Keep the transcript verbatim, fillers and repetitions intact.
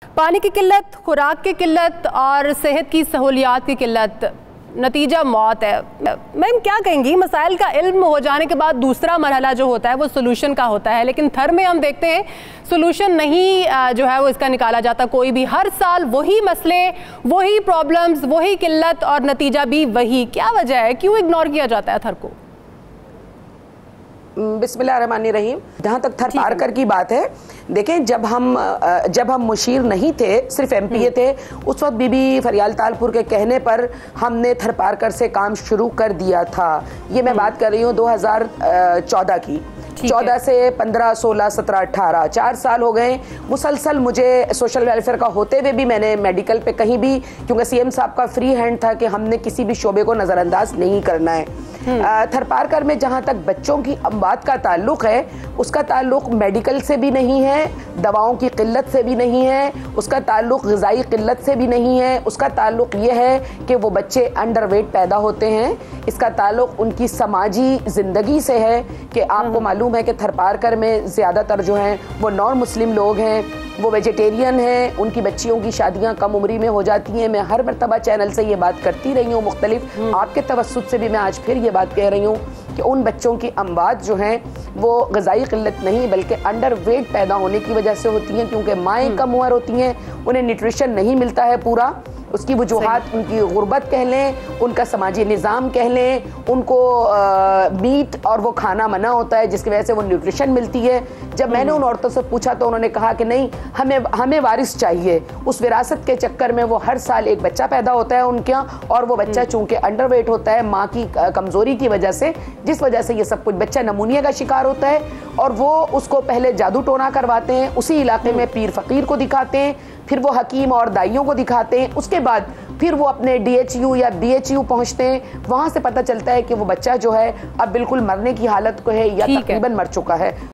पानी की किल्लत, खुराक की किल्लत और सेहत की सहूलियात की किल्लत, नतीजा मौत है। मैम क्या कहेंगी, मसाइल का इल्म हो जाने के बाद दूसरा मरहला जो होता है वो सोल्यूशन का होता है, लेकिन थर में हम देखते हैं सोल्यूशन नहीं जो है वो इसका निकाला जाता कोई भी। हर साल वही मसले, वही प्रॉब्लम्स, वही किल्लत और नतीजा भी वही। क्या वजह है, क्यों इग्नोर किया जाता है थर को? बिस्मिल्लाहिर्रहमानिर्रहीम। जहाँ तक थरपारकर की बात है, देखें जब हम जब हम मुशीर नहीं थे, सिर्फ एमपीए थे, उस वक्त बीबी फरियाल तालपुर के कहने पर हमने थरपारकर से काम शुरू कर दिया था। ये मैं बात कर रही हूँ दो हज़ार चौदह की। चौदह से पंद्रह, सोलह, सत्रह, अठारह, चार साल हो गए मुसलसल। मुझे सोशल वेलफेयर का होते हुए भी मैंने मेडिकल पे कहीं भी, क्योंकि सीएम साहब का फ्री हैंड था कि हमने किसी भी शोबे को नज़रअंदाज नहीं करना है। थरपारकर में जहाँ तक बच्चों की अमवात का ताल्लुक है, उसका ताल्लुक मेडिकल से भी नहीं है, दवाओं की किल्लत से भी नहीं है, उसका ताल्लुक ग़िज़ाई किल्लत से भी नहीं है। उसका ताल्लुक ये है कि वो बच्चे अंडरवेट पैदा होते हैं। इसका ताल्लुक उनकी समाजी ज़िंदगी से है कि आपको मालूम है कि थरपारकर में ज़्यादातर जो हैं वो नॉन मुस्लिम लोग हैं, वो वेजिटेरियन हैं, उनकी बच्चियों की शादियां कम उम्री में हो जाती हैं। मैं हर मरतबा चैनल से ये बात करती रही हूँ, मुख्तलिफ आपके तवस्सुत से भी मैं आज फिर ये बात कह रही हूँ कि उन बच्चों की अमवात जो हैं वो ग़िज़ाई किल्लत नहीं बल्कि अंडर वेट पैदा होने की वजह से होती हैं, क्योंकि माएँ कम उम्र होती हैं, उन्हें न्यूट्रिशन नहीं मिलता है पूरा। उसकी वजूहात उनकी गुर्बत कह लें, उनका समाजी निज़ाम कह लें, उनको मीट और वो खाना मना होता है जिसकी वजह से वो न्यूट्रिशन मिलती है। जब मैंने उन औरतों से पूछा तो उन्होंने कहा कि नहीं, हमें हमें वारिस चाहिए। उस विरासत के चक्कर में वो हर साल एक बच्चा पैदा होता है उनके यहाँ, और वो बच्चा चूँकि अंडरवेट होता है माँ की कमज़ोरी की वजह से, जिस वजह से ये सब कुछ, बच्चा नमूनिया का शिकार होता है और वो उसको पहले जादू टोना करवाते हैं, उसी इलाके में पीर फ़कीर को दिखाते हैं, फिर वो हकीम और दाइयों को दिखाते हैं, उसके बाद फिर वो अपने डीएचयू या बीएचयू पहुंचते हैं। वहां से पता चलता है कि वो बच्चा जो है अब बिल्कुल मरने की हालत को है या तकरीबन मर चुका है।